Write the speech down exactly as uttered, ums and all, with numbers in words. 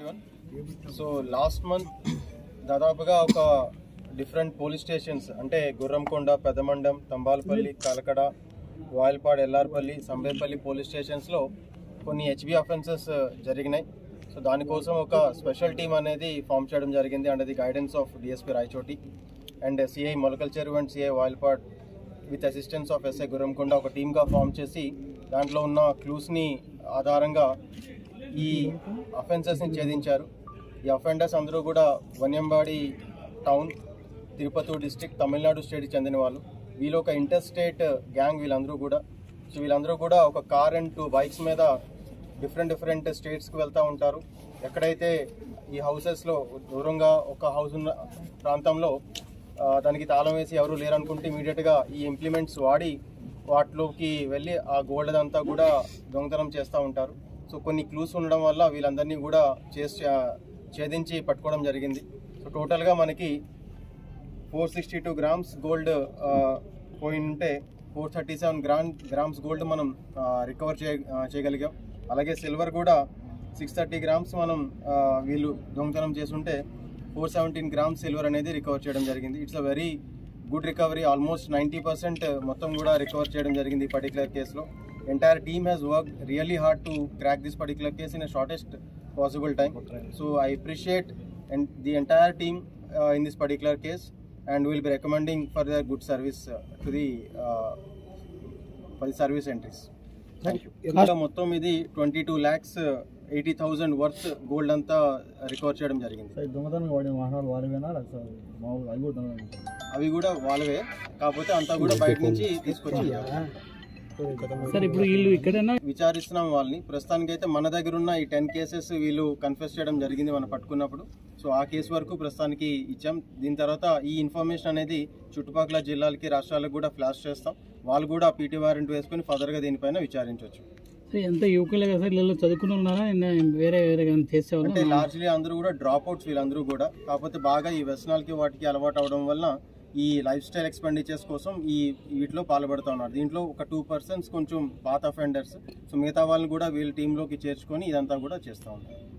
Everyone. So last month దాదాపుగా ఒక different police stations అంటే గుర్రంకొండ, పెదమండం, తంబాలపల్లి, కలకడ, వాయల్పాడ్, ఎల్లార్పల్లి, సంబేపల్లి పోలీస్ స్టేషన్స్లో కొన్ని హెచ్బి అఫెన్సెస్ జరిగినాయి. సో దానికోసం ఒక స్పెషల్ టీమ్ అనేది ఫామ్ చేయడం జరిగింది under the guidance of DSP Rayachoti and CI Molakalacheruvu and CI Vayalpad with assistance of SI Gurramkonda ఒక టీమ్గా ఫామ్ చేసి దాంట్లో ఉన్న క్లూస్ని ఆధారంగా ఈ అఫెన్సెస్ని ఛేదించారు. ఈ అఫెండర్స్ అందరూ కూడా వన్యంబాడి టౌన్, తిరుపతి డిస్ట్రిక్ట్, తమిళనాడు స్టేట్కి చెందిన వాళ్ళు. వీళ్ళు ఒక ఇంటర్ స్టేట్ గ్యాంగ్ వీళ్ళందరూ కూడా. సో వీళ్ళందరూ కూడా ఒక కార్ అండ్ టూ బైక్స్ మీద డిఫరెంట్ డిఫరెంట్ స్టేట్స్కి వెళ్తూ ఉంటారు. ఎక్కడైతే ఈ హౌసెస్లో దూరంగా ఒక హౌస్ ఉన్న ప్రాంతంలో దానికి తాళం వేసి ఎవరు లేరనుకుంటే ఇమీడియట్గా ఈ ఇంప్లిమెంట్స్ వాడి వాటిలోకి వెళ్ళి ఆ గోల్డ్ అంతా కూడా దొంగతనం చేస్తూ ఉంటారు. సో కొన్ని క్లూస్ ఉండడం వల్ల వీళ్ళందరినీ కూడా చేసి ఛేదించి పట్టుకోవడం జరిగింది. సో టోటల్గా మనకి four sixty two grams gold పోయి ఉంటే four thirty seven gram grams gold మనం రికవర్ చేయ చేయగలిగాం. అలాగే సిల్వర్ కూడా సిక్స్ థర్టీ గ్రామ్స్ మనం వీళ్ళు దొంగతనం చేస్తుంటే ఫోర్ సెవెంటీన్ గ్రామ్స్ సిల్వర్ అనేది రికవర్ చేయడం జరిగింది. It's a very good recovery. Almost ninety percent మొత్తం కూడా రికవర్ చేయడం జరిగింది ఈ పర్టికులర్ కేసులో. Entire team has work really hard to crack this particular case in a shortest possible time. So I appreciate and the entire team uh, in this particular case and will be recommending for their good service uh, to the uh, for the service entries. Thank you. ఇంకా మొత్తం ఇది twenty two lakhs eighty thousand worth gold అంతా recover చేయడం జరిగింది. అవి కూడా వాళ్ళవే, కాకపోతే అంతా కూడా బయట నుంచి తీసుకొచ్చి సార్ ఇప్పుడు వీళ్ళు ఇక్కడైనా విచారిస్తున్నాం వాళ్ళని. ప్రస్తుతానికి అయితే మన దగ్గర ఉన్న ఈ టెన్ కేసెస్ వీళ్ళు కన్ఫెస్ చేయడం జరిగింది మనం పట్టుకున్నప్పుడు. సో ఆ కేసు వరకు ప్రస్తుతానికి ఇచ్చాం. దీని తర్వాత ఈ ఇన్ఫర్మేషన్ అనేది చుట్టుపక్కల జిల్లాలకి, రాష్ట్రాలకు కూడా ఫ్లాష్ చేస్తాం. వాళ్ళు కూడా పీటీ వారెంట్ వేసుకుని ఫర్దర్గా దీనిపైన విచారించవచ్చు. ఎంత యువకులే కదా సార్, వీళ్ళు చదువుకుని ఉన్నారా, వేరే వేరే చేసేవాళ్ళు అంటే లార్జ్లీ అందరూ కూడా డ్రాప్ అవుట్స్ వీళ్ళందరూ కూడా. కాకపోతే బాగా ఈ వ్యసనాలకి వాటికి అలవాటు అవడం వల్ల ఈ లైఫ్ స్టైల్ ఎక్స్పెండిచర్స్ కోసం ఈ వీటిలో పాల్పడుతూ ఉన్నారు. దీంట్లో ఒక టూ పర్సన్స్ కొంచెం పాత అఫెండర్స్. సో మిగతా వాళ్ళని కూడా వీళ్ళ టీంలోకి చేర్చుకొని ఇదంతా కూడా చేస్తూ ఉంటారు.